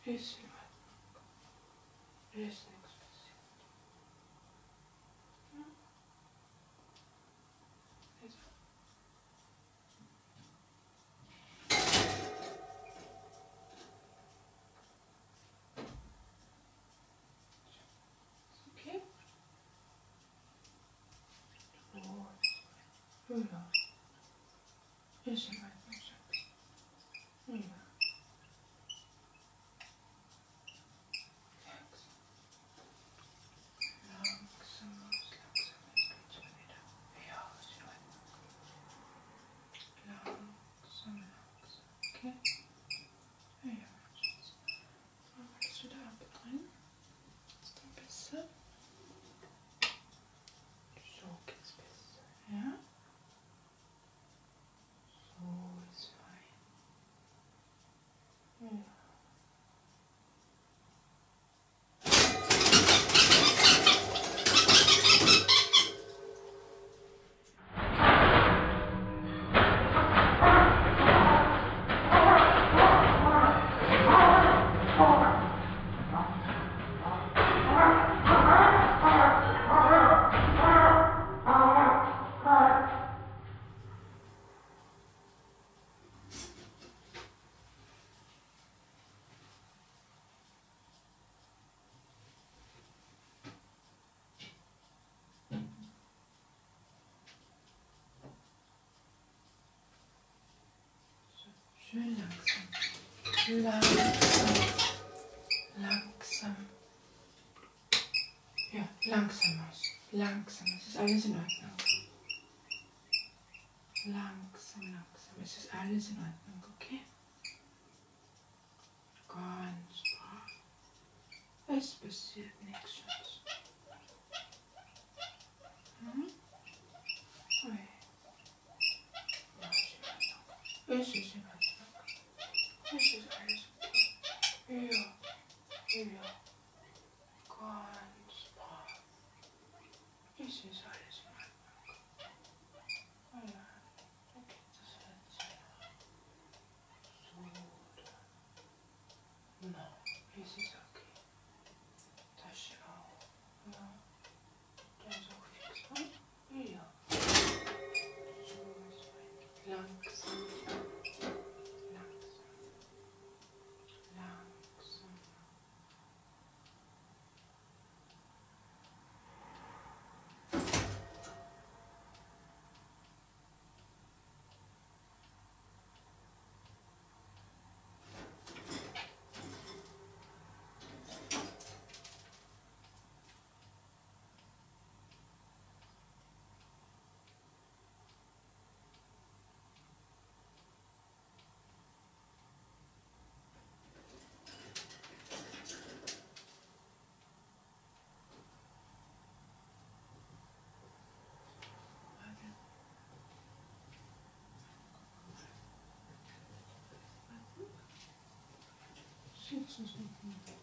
Ist in Ordnung. Ist nichts passiert. Ja. Ist okay? So. Ja. Ist in Ordnung, Schatz. Ja. Langsam geht's schon wieder. Ja, ist in Ordnung. Langsam. Okay? Ja, Schatz. Dann willst du da abdrehen? Ist dann besser? So geht's besser. Ja? So ist fein. Ja. Schön langsam. Langsam. Langsam. Ja, langsam aus. Langsam. Es ist alles in Ordnung. Langsam, langsam. Es ist alles in Ordnung, okay? Ganz brav. Es passiert nichts, Schatz. Hm? Ui. Ja, ist in Ordnung. Es ist in Ordnung. Es ist alles okay. Ja. Ja. Ganz brav. Es ist alles in Ordnung. Oh ja. Okay, das hört sich so da. Na, es ist okay. Das ist auch. Ja. Das ist auch fix, ne? Ja. So ist fein. Langsam. Langsam. Langsam. Sitzen Sie.